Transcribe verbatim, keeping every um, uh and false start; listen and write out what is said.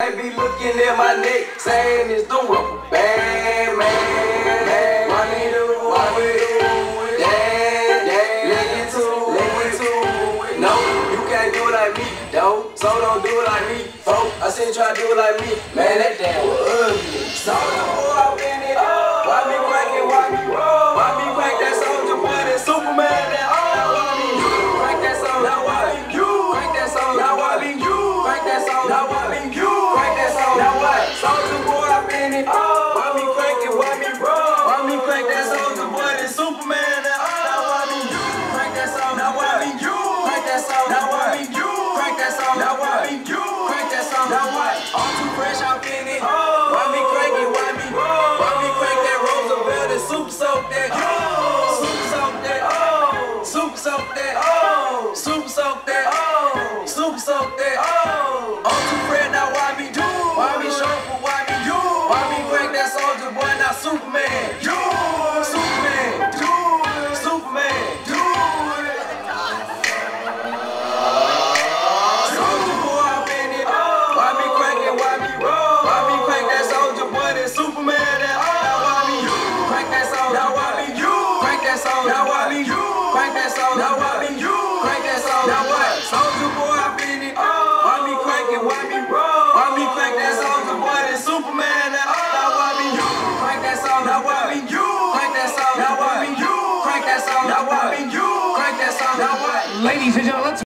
be looking at my neck, saying it's the rubber band man. Why me do, why we do it? Yeah, yeah, let it to, let it to. No, you can't do it like me, though. So don't do it like me, folk. I seen you try to do it like me, man. That damn was ugly. So boy, I been it. Why me crank it? Why me roll? Why me crank that soldier boy? That Superman? That oh, why me you crank that song? Now why me you crank that song? Now why me you crank that song? Now why me you crank that song? Now what? Soldier boy, I been it. Why me crank it? Why me roll? Why me crank that soldier boy? That Superman? That oh, now why me you crank that song? Now why me you crank that song? Now why me you crank that song? Now why me you crank that song? Now what? I'm too fresh.